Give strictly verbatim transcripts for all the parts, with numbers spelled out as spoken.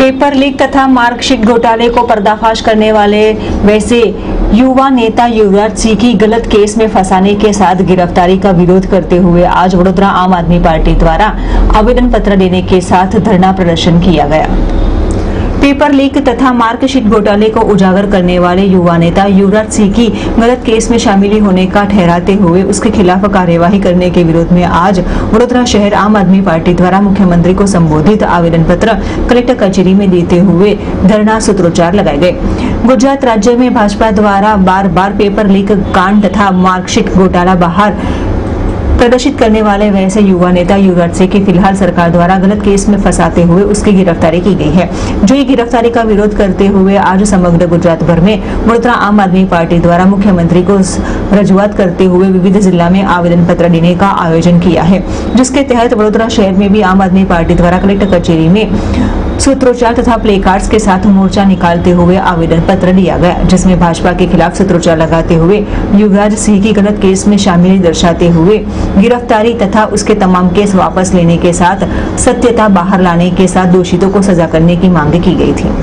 Paper leak तथा marksheet घोटाले को पर्दाफाश करने वाले वैसे युवा नेता युवराज सिंह की गलत केस में फंसाने के साथ गिरफ्तारी का विरोध करते हुए आज वडोदरा आम आदमी पार्टी द्वारा आवेदन पत्र देने के साथ धरना प्रदर्शन किया गया। पेपर लीक तथा मार्कशीट घोटाले को उजागर करने वाले युवा नेता युवराज सिंह की गलत केस में शामिल होने का ठहराते हुए उसके खिलाफ कार्यवाही करने के विरोध में आज वडोदरा शहर आम आदमी पार्टी द्वारा मुख्यमंत्री को संबोधित आवेदन पत्र कलेक्टर कचेरी में देते हुए धरना सूत्रोच्चार लगाए गए। गुजरात राज्य में भाजपा द्वारा बार बार पेपर लीक कांड तथा मार्कशीट घोटाला बाहर प्रदर्शित करने वाले वैसे युवा नेता युवराज सिंह की फिलहाल सरकार द्वारा गलत केस में फंसाते हुए उसकी गिरफ्तारी की गई है। जो ये गिरफ्तारी का विरोध करते हुए आज समग्र गुजरात भर में वडोदरा आम आदमी पार्टी द्वारा मुख्यमंत्री को रजूआत करते हुए विविध जिला में आवेदन पत्र देने का आयोजन किया है, जिसके तहत वडोदरा शहर में भी आम आदमी पार्टी द्वारा कलेक्टर कचेरी में सूत्रोच्चार तथा प्ले कार्ड्स के साथ मोर्चा निकालते हुए आवेदन पत्र दिया गया, जिसमें भाजपा के खिलाफ सूत्रोच्चार लगाते हुए युवराज सिंह की गलत केस में शामिल दर्शाते हुए गिरफ्तारी तथा उसके तमाम केस वापस लेने के साथ सत्यता बाहर लाने के साथ दोषितों को सजा करने की मांग की गई थी।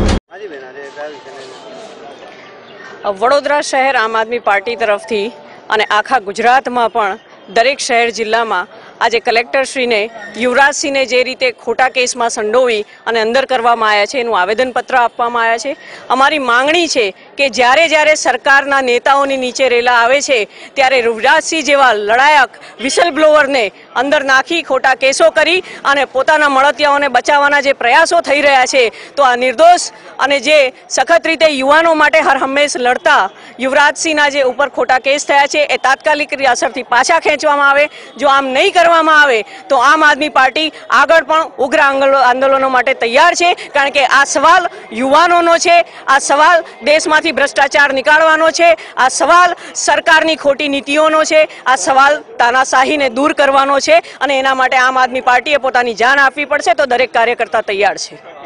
वडोदरा शहर आम आदमी पार्टी तरफ थी અને આખા ગુજરાતમાં પણ દરેક શહેર જિલ્લામાં આજે કલેક્ટરશ્રીને યુવરાજસિંહને જે રીતે ખોટા કેસમાં સંડોવી અને અંદર કરવામાં આવ્યા છે એનું આવેદનપત્ર આપવામાં આવ્યા છે। અમારી માંગણી છે કે જ્યારે જ્યારે સરકારના નેતાઓની નીચે રેલા આવે છે ત્યારે યુવરાજસિંહ જેવા લડાયક વિસલ બ્લોવરને અંદર નાખી ખોટા કેસો કરી અને પોતાના મળતિયાઓને બચાવવાના જે પ્રયાસો થઈ રહ્યા છે તો આ નિર્દોષ અને જે સખત રીતે યુવાનો માટે હર હંમેશ લડતા યુવરાજસિંહના જે ઉપર ખોટા કેસ થયા છે એ તાત્કાલિક અસરથી પાછા ખેંચવામાં આવે। જો આમ નહીં કરવામાં આવે તો આમ આદમી પાર્ટી આગળ પણ ઉગ્ર આંદોલનો માટે તૈયાર છે, કારણ કે આ સવાલ યુવાનોનો છે, આ સવાલ દેશમાંથી ભ્રષ્ટાચાર નીકાળવાનો છે, આ સવાલ સરકારની ખોટી નીતિઓનો છે, આ સવાલ તાનાશાહીને દૂર કરવાનો છે અને એના માટે આમ આદમી પાર્ટીએ પોતાની જાન આપવી પડશે। તો દરેક કાર્યકર્તા તૈયાર છે।